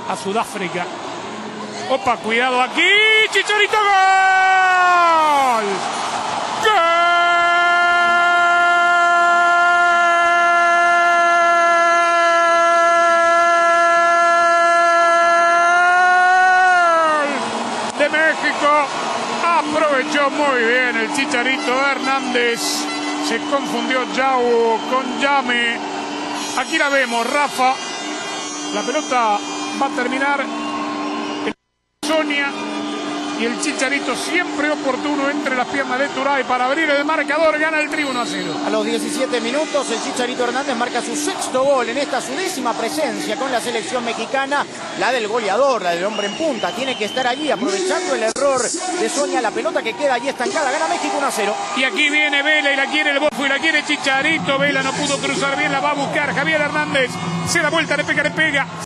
a Sudáfrica. Opa, cuidado aquí. Chicharito, gol. ¡Gol! De México. Aprovechó muy bien el Chicharito Hernández. Se confundió Yao con Yame. Aquí la vemos, Rafa. La pelota va a terminar en Sonia. Y el Chicharito siempre oportuno entre las piernas de Thuray para abrir el marcador. Gana el Tri 1-0. A los 17 minutos el Chicharito Hernández marca su sexto gol en esta su 10ª presencia con la selección mexicana. La del goleador, la del hombre en punta. Tiene que estar allí aprovechando el error de Sonia. La pelota que queda allí estancada. Gana México 1-0. Y aquí viene Vela y la quiere el Bofo y la quiere Chicharito. Vela no pudo cruzar bien, la va a buscar Javier Hernández. Se da vuelta, le pega.